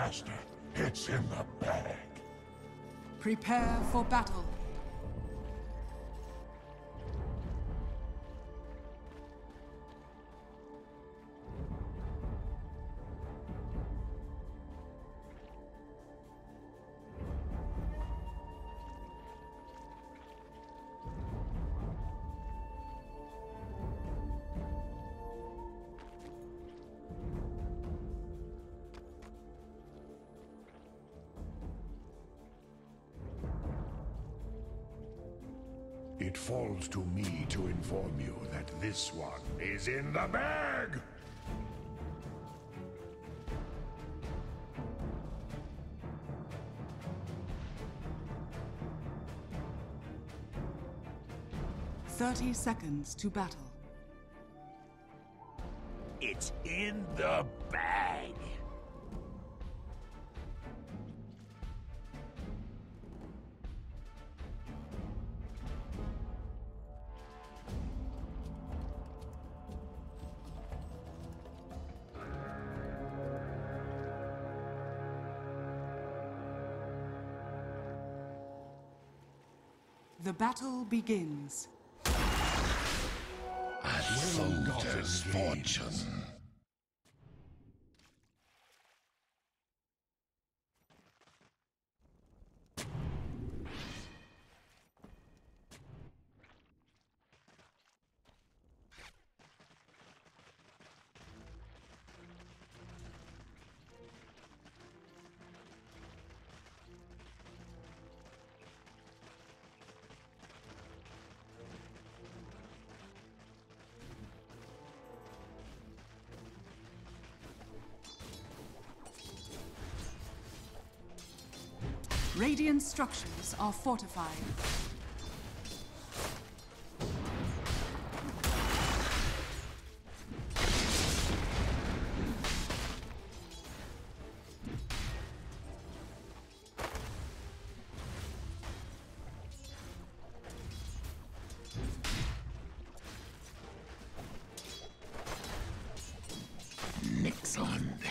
Master, it's in the bag. Prepare for battle. It falls to me to inform you that this one is in the bag! "30 seconds to battle. It's in the bag! The battle begins. A soldier's fortune. Radiant structures are fortified. Nix on that.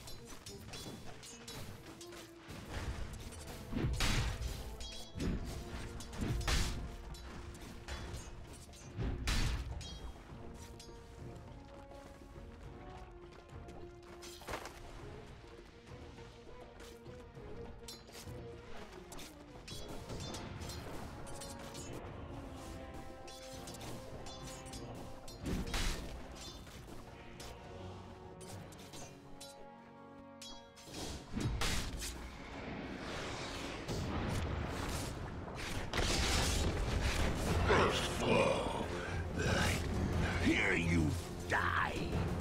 Here you die!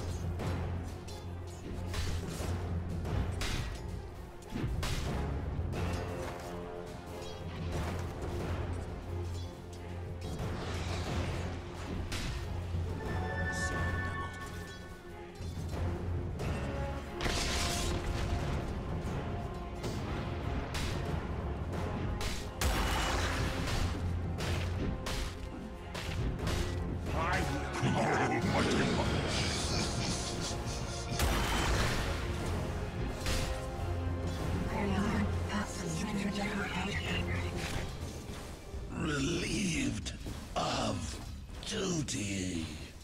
Relieved of duty.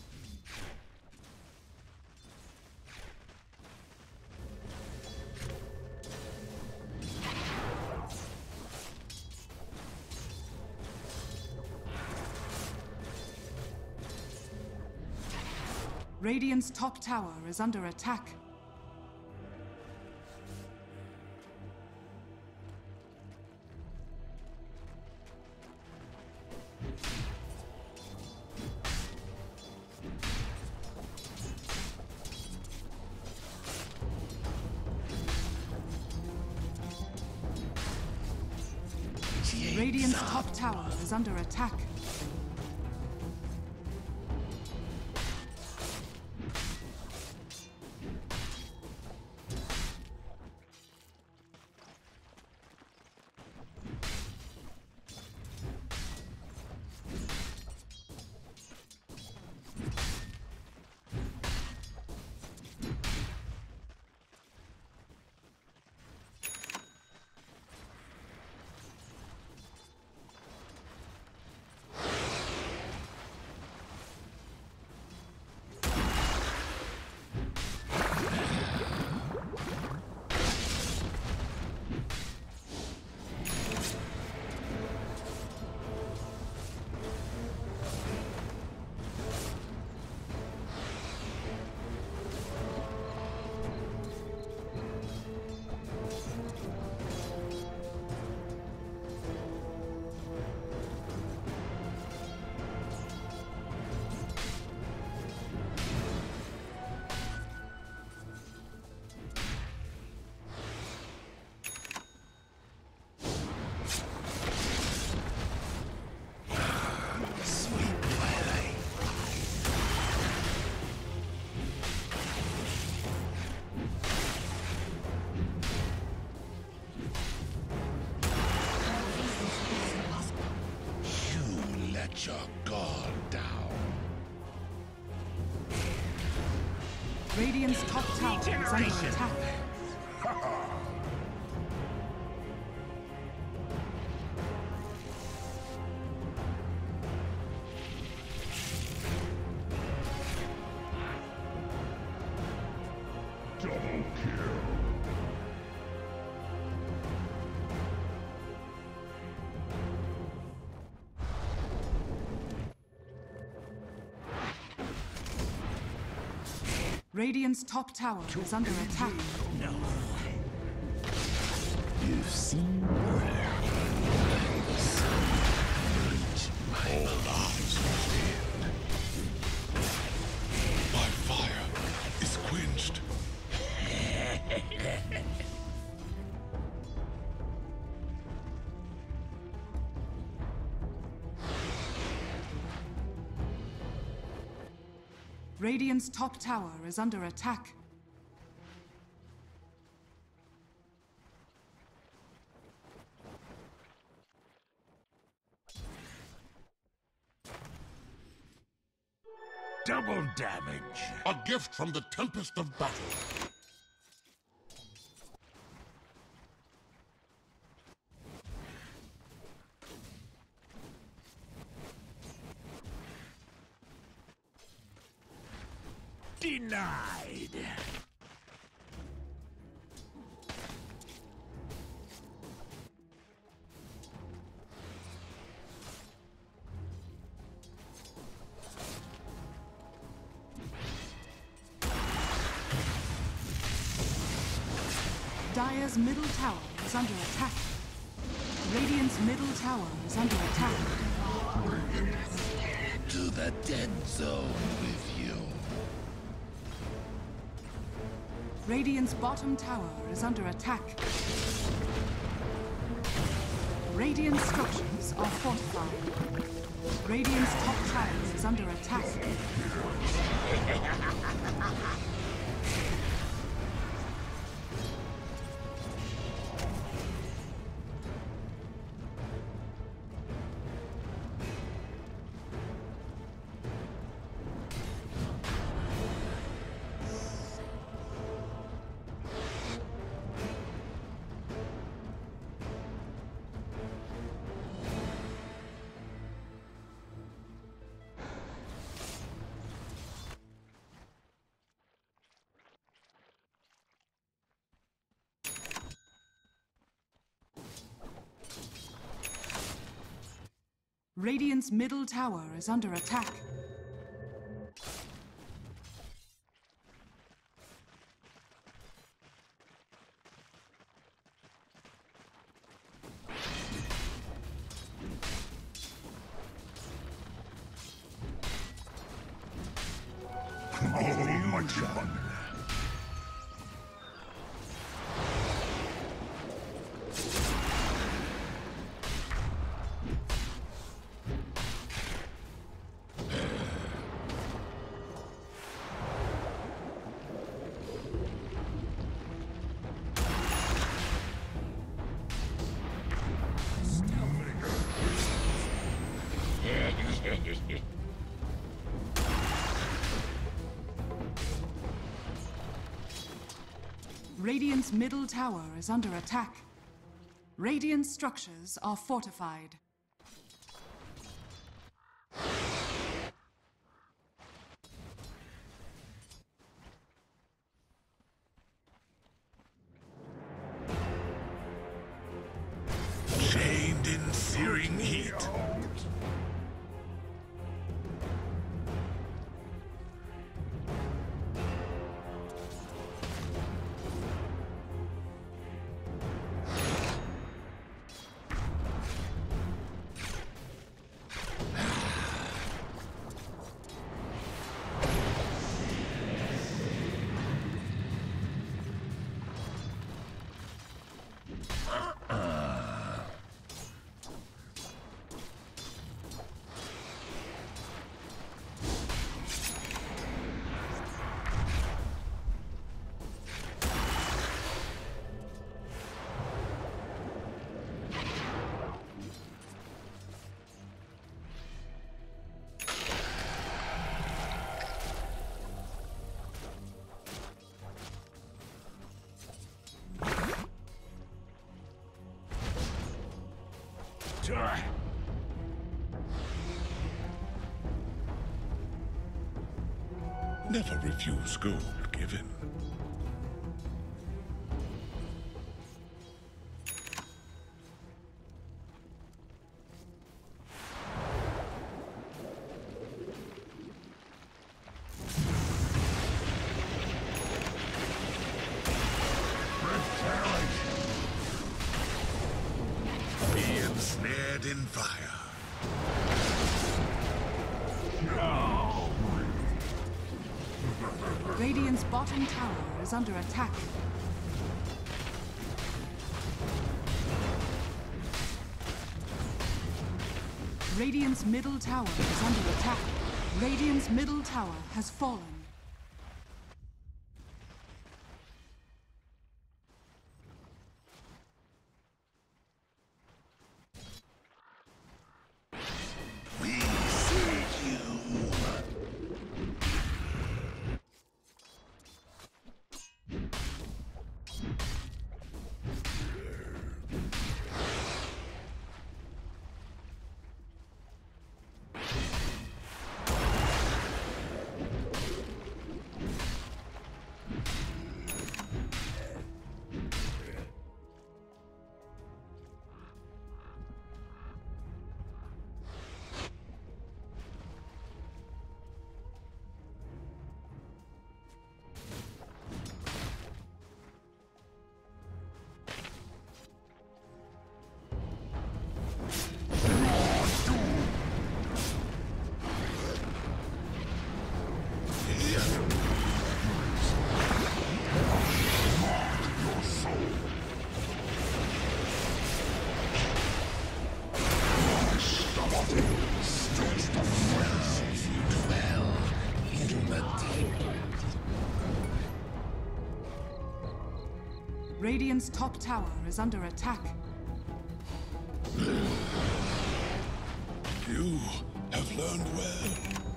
Radiant's top tower is under attack. Radiant's top tower is under attack. Let your guard down. Radiant's top tower is under attack. Double kill. Radiant's top tower is under attack. No. You've seen worse. All lives end. My fire is quenched. Radiant's top tower is under attack. Double damage. A gift from the Tempest of Battle. Denied. Dire's middle tower is under attack. Radiant's middle tower is under attack. To the dead zone with you. Radiant's bottom tower is under attack. Radiant structures are fortified. Radiant's top tower is under attack. Radiant's middle tower is under attack. Oh, much fun. Radiant's middle tower is under attack. Radiant structures are fortified. Shamed in searing heat. Never refuse gold given. Be ensnared in fire. Radiant's bottom tower is under attack. Radiant's middle tower is under attack. Radiant's middle tower has fallen. Radiant's top tower is under attack. You have learned well.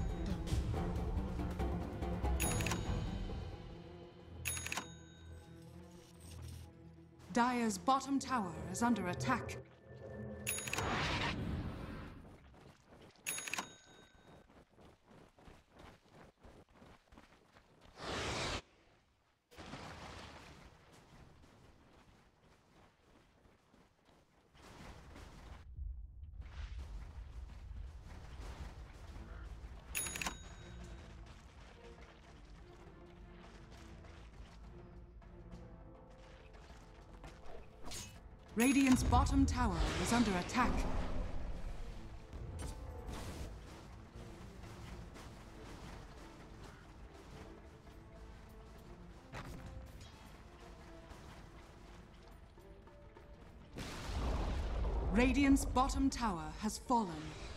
Dire's bottom tower is under attack. Radiant's bottom tower is under attack. Radiant's bottom tower has fallen.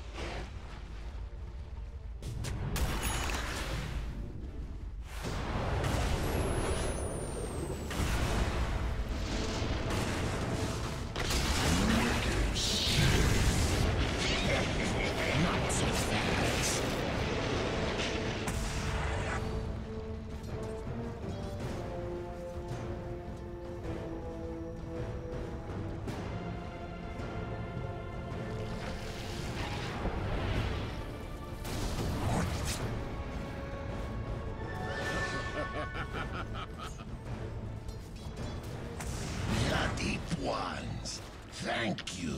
Bloody ones, thank you.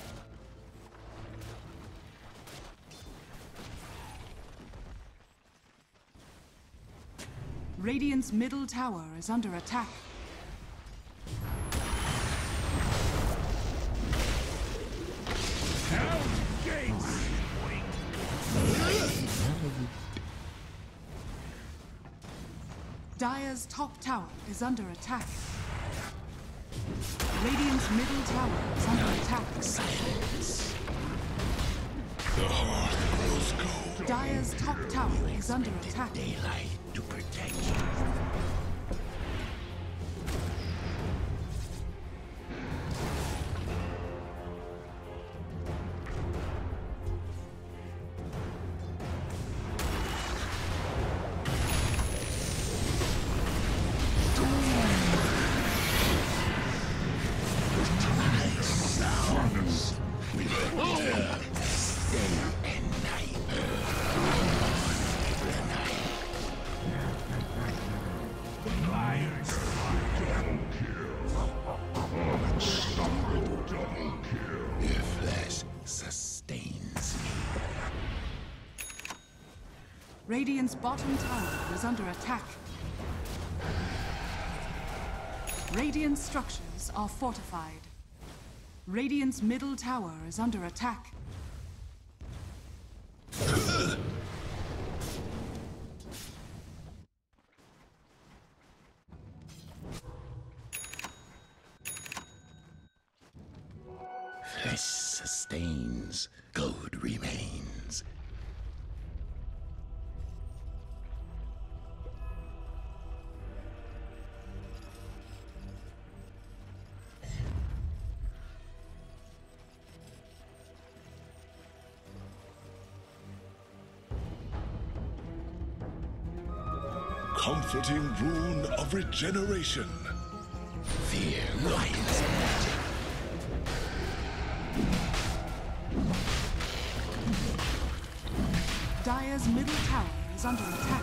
Radiant's middle tower is under attack. Dire's top tower is under attack. Radiant's middle tower is under attack. The heart grows cold. Dire's top tower is under attack. Daylight to protect you. We Radiant's bottom tower is under attack. Radiant structures are fortified. Radiant's middle tower is under attack. Flesh sustains, gold remains. Comforting rune of regeneration. Fear lies magic. Dire's middle tower is under attack.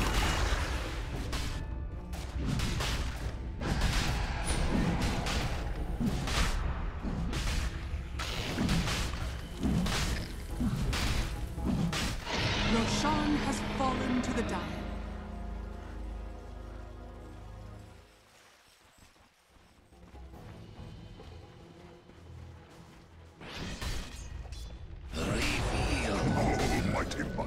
Roshan has fallen to the Dire. Almighty money.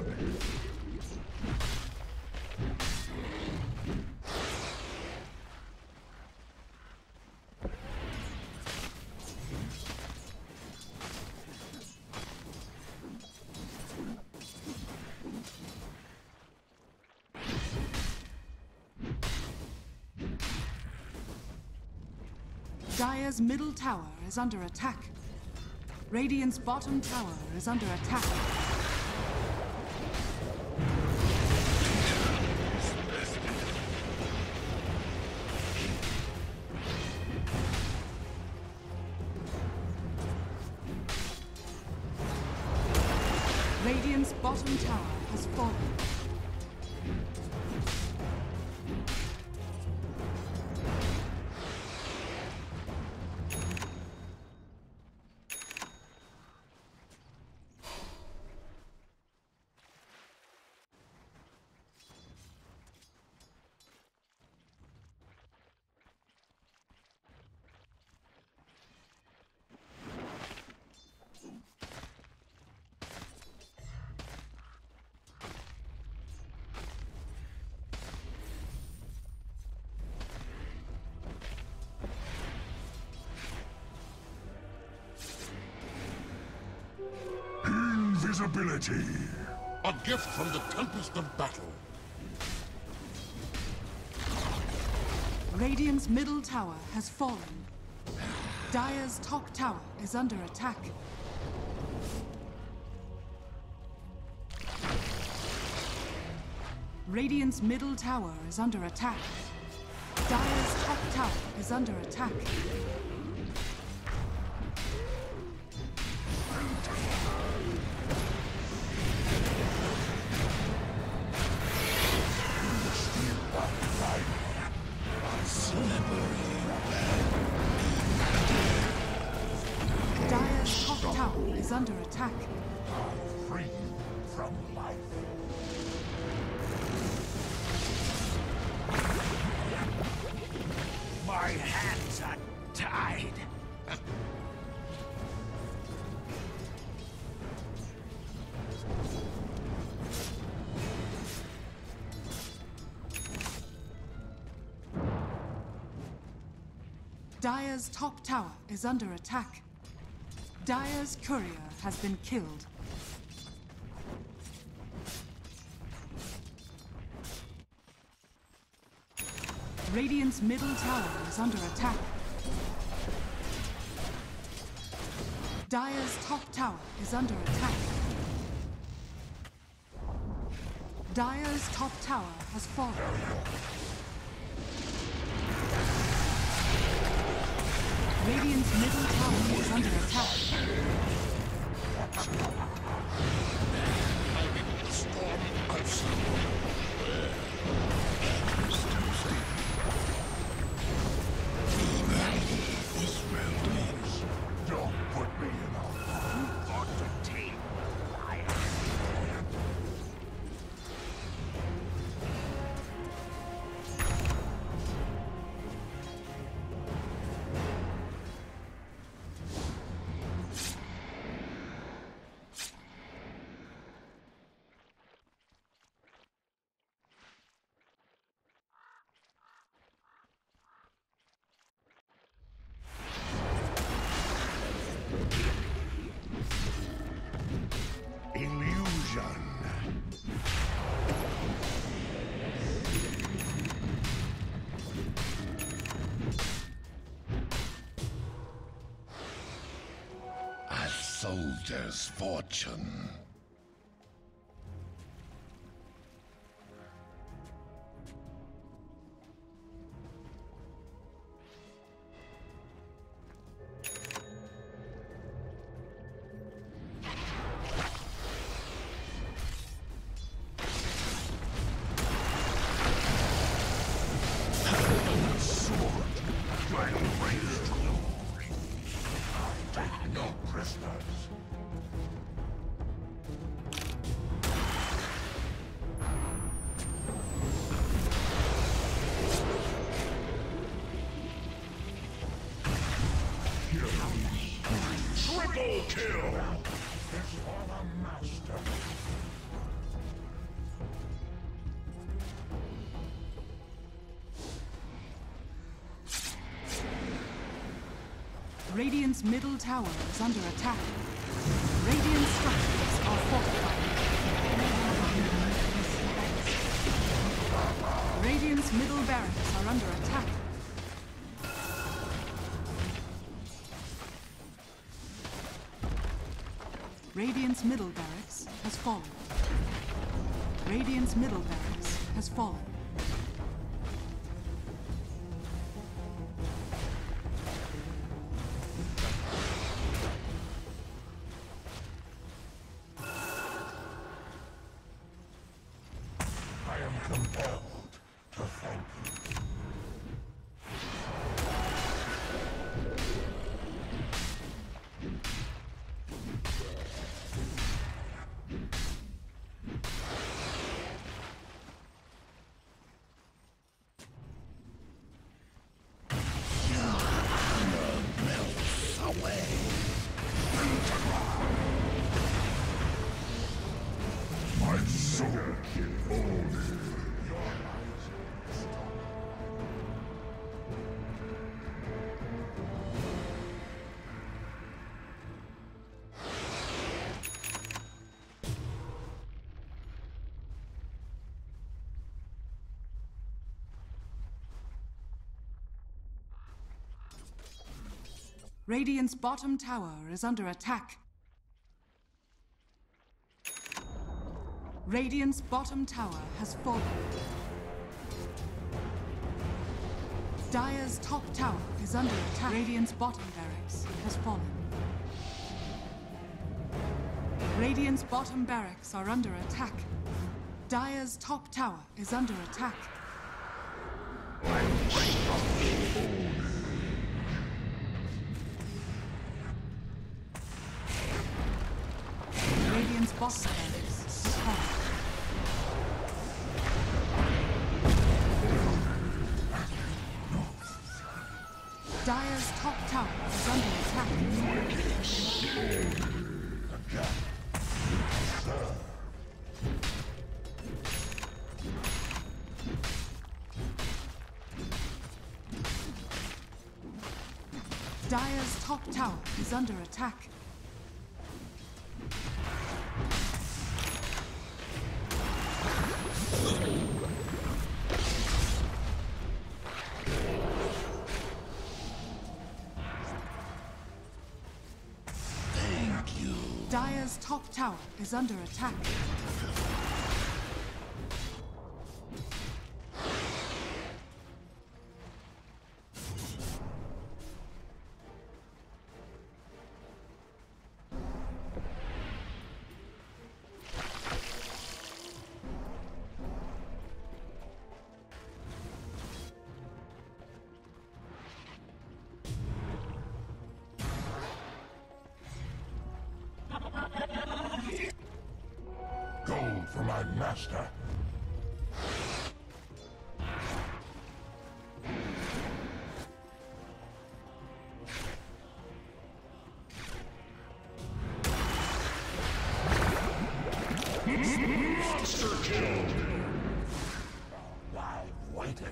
Dire's middle tower is under attack. Radiant's bottom tower is under attack. Radiant's bottom tower has fallen. Invisibility. A gift from the Tempest of Battle. Radiant's middle tower has fallen. Dire's top tower is under attack. Radiant's middle tower is under attack. Dire's top tower is under attack. Dire's top tower is under attack. Free from life. My hands are tied. Dire's top tower is under attack. Dire's courier has been killed. Radiant's middle tower is under attack. Dire's top tower is under attack. Dire's top tower has fallen. Radiant's middle tower is under attack. Storm outside. Don't put me in a... Ought to tame lion. master's fortune. Triple kill! It's for the master. Radiant's middle tower is under attack. Radiant structures are fortified. Radiant's middle barracks are under attack. Radiant's middle barracks has fallen. Radiant's middle barracks has fallen. I am compelled to thank you. My soul only. Radiant's bottom tower is under attack. Radiant's bottom tower has fallen. Dire's top tower is under attack. Radiant's bottom barracks has fallen. Radiant's bottom barracks are under attack. Dire's top tower is under attack. Radiant's bottom barracks has fallen. Dire's top tower is under attack. Dire's top tower is under attack. Thank you. Dire's top tower is under attack. Gold for my master. Monster killed! I've waited.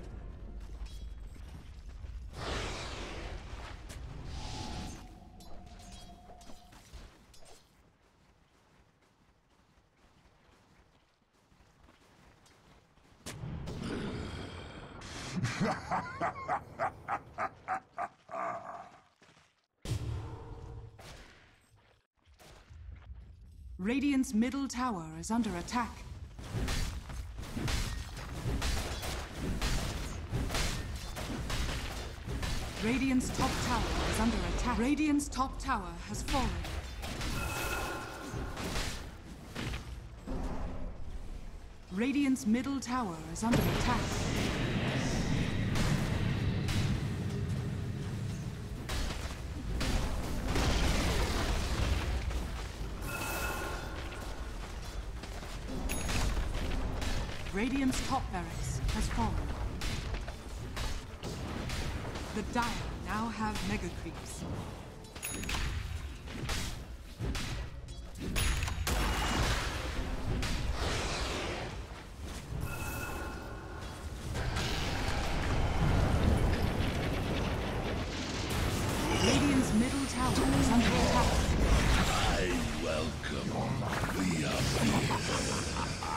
Radiant's middle tower is under attack. Radiant's top tower is under attack. Radiant's top tower has fallen. Radiant's middle tower is under attack. Radiant's top barracks has fallen. The Dire now have mega creeps. Radiant's middle tower is under attack. I welcome the appeal.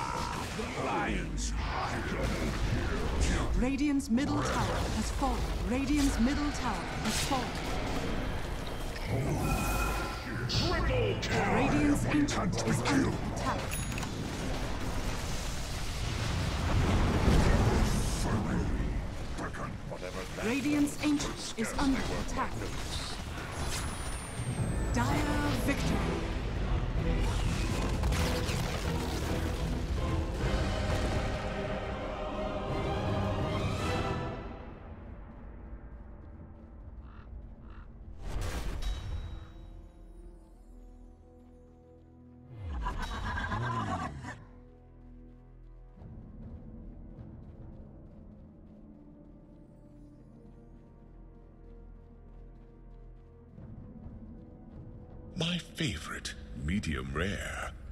Radiant's middle tower has fallen. Radiant's middle tower has fallen. Radiant's ancient is under attack. Radiant's ancient is under attack. Dire victory. My favorite, medium rare.